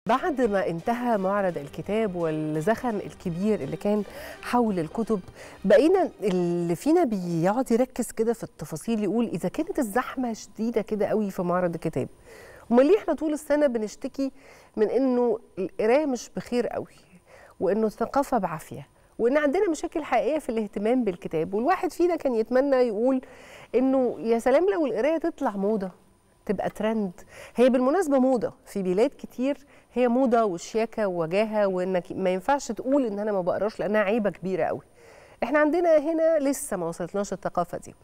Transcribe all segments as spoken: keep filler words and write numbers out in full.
بعد ما انتهى معرض الكتاب والزخم الكبير اللي كان حول الكتب، بقينا اللي فينا بيقعد يركز كده في التفاصيل، يقول إذا كانت الزحمة شديدة كده قوي في معرض الكتاب، امال ليه احنا طول السنة بنشتكي من إنه القراية مش بخير قوي، وإنه الثقافة بعافية، وإن عندنا مشاكل حقيقية في الاهتمام بالكتاب؟ والواحد فينا كان يتمنى يقول إنه يا سلام لو القراية تطلع موضة، تبقى ترند. هي بالمناسبة موضة في بلاد كتير، هي موضة وشياكة ووجاهة، وإنك ما ينفعش تقول إن أنا ما بقراش لأنها عيبة كبيرة قوي. إحنا عندنا هنا لسه ما وصلتناش الثقافة دي،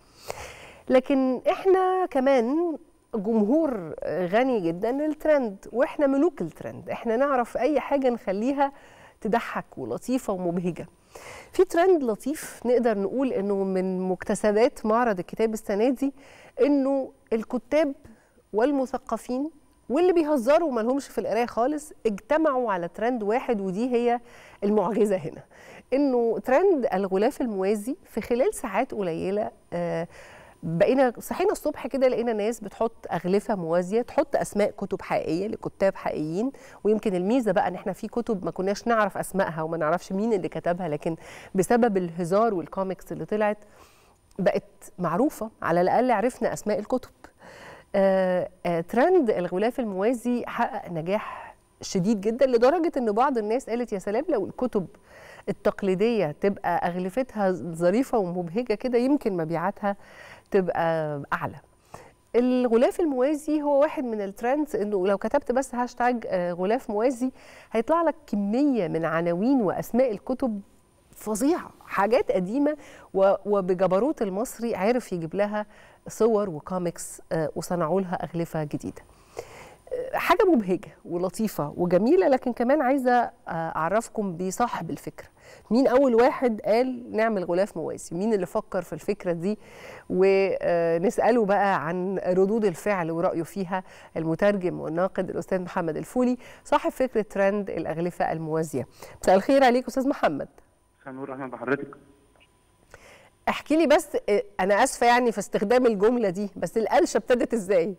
لكن إحنا كمان جمهور غني جدا للترند، وإحنا ملوك الترند. إحنا نعرف أي حاجة نخليها تضحك ولطيفة ومبهجة. في ترند لطيف نقدر نقول إنه من مكتسبات معرض الكتاب السنة دي، إنه الكتاب والمثقفين واللي بيهزروا ما لهمش في القرايه خالص اجتمعوا على ترند واحد، ودي هي المعجزه هنا، انه ترند الغلاف الموازي. في خلال ساعات قليله آه بقينا صحينا الصبح كده لقينا ناس بتحط اغلفه موازيه تحط اسماء كتب حقيقيه لكتاب حقيقيين. ويمكن الميزه بقى ان احنا في كتب ما كناش نعرف اسمائها وما نعرفش مين اللي كتبها، لكن بسبب الهزار والكوميكس اللي طلعت بقت معروفه، على الاقل عرفنا اسماء الكتب. آه آه ترند الغلاف الموازي حقق نجاح شديد جدا، لدرجة ان بعض الناس قالت يا سلام لو الكتب التقليدية تبقى أغلفتها ظريفة ومبهجة كده، يمكن مبيعاتها تبقى أعلى. الغلاف الموازي هو واحد من الترندز، انه لو كتبت بس هاشتاج آه غلاف موازي هيطلع لك كمية من عناوين وأسماء الكتب فظيعة، حاجات قديمة، وبجبروت المصري عرف يجيب لها صور وكوميكس وصنعوا لها أغلفة جديدة. حاجة مبهجة ولطيفة وجميلة، لكن كمان عايزة أعرفكم بصاحب الفكرة. مين أول واحد قال نعمل غلاف موازي؟ مين اللي فكر في الفكرة دي؟ ونسأله بقى عن ردود الفعل ورأيه فيها المترجم والناقد الأستاذ محمد الفولي، صاحب فكرة ترند الأغلفة الموازية. مساء الخير عليك أستاذ محمد. نور، اهلا بحضرتك. احكي لي بس، انا اسفه يعني في استخدام الجمله دي، بس القلشه ابتدت ازاي؟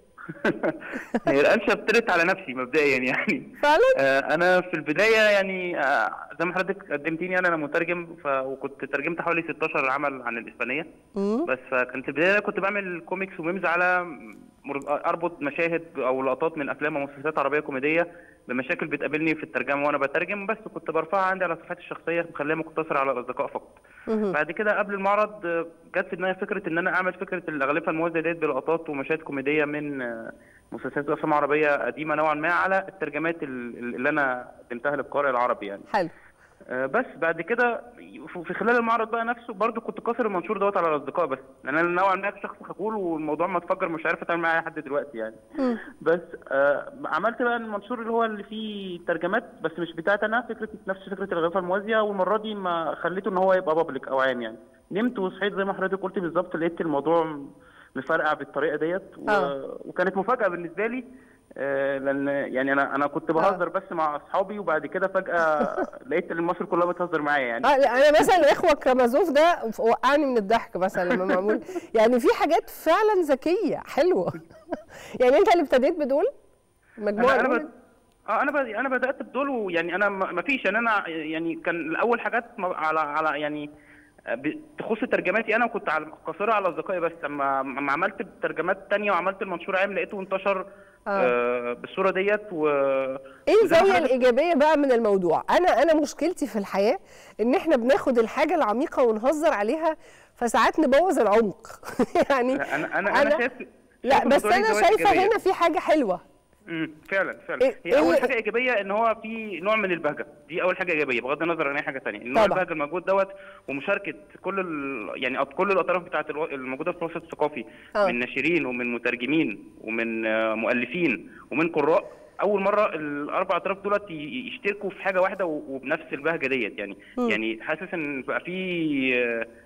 هي القلشه ابتدت على نفسي مبدئيا يعني. فعلا؟ آه انا في البدايه يعني آه زي ما حضرتك قدمتيني، انا انا مترجم، ف... وكنت ترجمت حوالي ستاشر عمل عن الاسبانيه. مم. بس فكانت البدايه كنت بعمل كوميكس وميمز على اربط مشاهد او لقطات من افلام ومسلسلات عربيه كوميديه بمشاكل بتقابلني في الترجمه وانا بترجم، بس كنت برفعها عندي على صفحتي الشخصيه مخليها مقتصره على الاصدقاء فقط. مم. بعد كده قبل المعرض جت في دماغي فكره ان انا اعمل فكره الاغلفه الموازيه ديت بلقطات ومشاهد كوميديه من مسلسلات وافلام عربيه قديمه نوعا ما على الترجمات اللي انا قدمتها للقارئ العربي يعني. حلو. بس بعد كده في خلال المعرض بقى نفسه برضو كنت قاصر المنشور دوت على الاصدقاء بس، لان انا نوعا ما شخص خجول والموضوع ما اتفجر، مش عارف اتعامل معاه لحد دلوقتي يعني. م. بس آه عملت بقى المنشور اللي هو اللي فيه ترجمات بس مش بتاعتي انا، فكره نفس فكره الغرفه الموازيه، والمره دي ما خليته ان هو يبقى بابليك او عام يعني. نمت وصحيت زي ما حضرتك قلت بالظبط، لقيت الموضوع مفرقع بالطريقه ديت و... وكانت مفاجاه بالنسبه لي. آه لان يعني انا انا كنت بهزر بس مع اصحابي، وبعد كده فجاه لقيت ان مصر كلها بتهزر معايا يعني. اه انا مثلا اخوه كرامازوف ده وقعني من الضحك مثلا لما معمول. يعني في حاجات فعلا ذكيه حلوه. يعني انت اللي ابتديت بدول المجموعه انا, أنا بد... اه انا ب... انا بدات بدول، ويعني انا ما فيش يعني انا يعني كان الاول حاجات على على يعني تخص ترجماتي انا، وكنت قاصرها على اصدقائي بس. لما عملت ترجمات ثانيه وعملت المنشور عام لقيته انتشر آه. آه بالصوره ديت. و ايه الزاويه الايجابيه بقى من الموضوع؟ انا انا مشكلتي في الحياه ان احنا بناخد الحاجه العميقه ونهزر عليها، فساعات نبوظ العمق. يعني لا انا انا انا شايف لا بس انا شايفه هنا في حاجه حلوه. امم فعلا فعلا إيه هي اول إيه حاجه ايجابيه ان هو في نوع من البهجه، دي اول حاجه ايجابيه بغض النظر عن اي حاجه ثانيه. النوع البهجه الموجود دوت ومشاركه كل ال... يعني كل الاطراف بتاعه الو... الموجوده في الوسط الثقافي، أوه. من ناشرين ومن مترجمين ومن مؤلفين ومن قراء، اول مره الاربع اطراف دولت يشتركوا في حاجه واحده وبنفس البهجه ديت يعني. م. يعني حاسس ان بقى في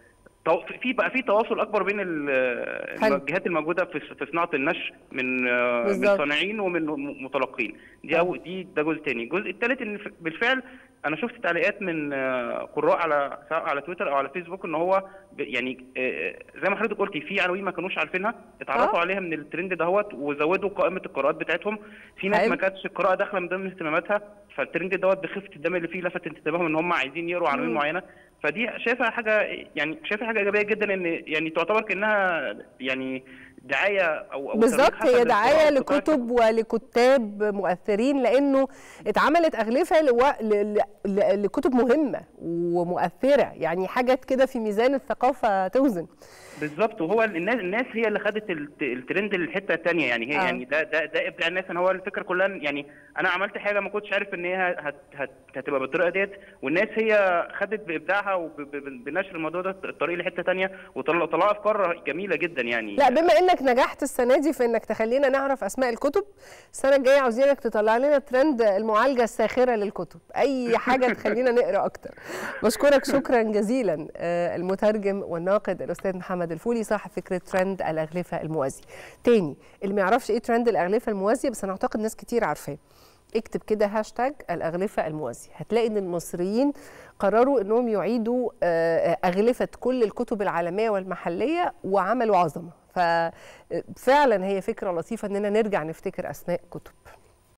في بقى في تواصل اكبر بين الجهات الموجوده في في صناعه النشر من من صانعين ومن متلقين. دي أو دي ده جزء ثاني. الجزء الثالث ان بالفعل انا شفت تعليقات من قراء على سواء على تويتر او على فيسبوك ان هو يعني زي ما حضرتك قلتي في عناوين ما كانوش عارفينها اتعرفوا عليها من الترند دهوت وزودوا قائمه القراءات بتاعتهم. في ناس ما كانتش القراءه داخله من ضمن اهتماماتها، فالترند دوت بخفه الدم اللي فيه لفت انتباههم ان هم عايزين يقروا عناوين معينه. فدي شايفها حاجه يعني شايفها حاجه ايجابيه جدا، ان يعني تعتبر كانها يعني دعايه او او بالظبط، هي دعايه لكتب ولكتاب مؤثرين، لانه اتعملت اغلفه لو... ل... ل... لكتب مهمه ومؤثره، يعني حاجات كده في ميزان الثقافه توزن. بالظبط، وهو الناس الناس هي اللي خدت الترند للحته الثانيه، يعني هي آه. يعني ده ده ده ابداع الناس. انا هو الفكره كلها يعني انا عملت حاجه ما كنتش عارف ان هي هت هت هتبقى بالطريقه ديت، والناس هي خدت بابداعها وبنشر الموضوع ده الطريق لحته ثانيه وطلعوا افكار جميله جدا يعني. لا بما انك نجحت السنه دي في انك تخلينا نعرف اسماء الكتب، السنه الجايه عاوزينك تطلع لنا ترند المعالجه الساخره للكتب، اي حاجه تخلينا نقرا اكتر. بشكرك شكرا جزيلا المترجم والناقد الاستاذ محمد الفولي صاحب فكره ترند الاغلفه الموازي. تاني اللي ما يعرفش ايه ترند الاغلفه الموازيه، بس انا اعتقد ناس كتير عارفاه، اكتب كده هاشتاج الاغلفه الموازيه، هتلاقي ان المصريين قرروا انهم يعيدوا اغلفه كل الكتب العالميه والمحليه وعملوا عظمه. ففعلا هي فكره لطيفه اننا نرجع نفتكر اسماء كتب.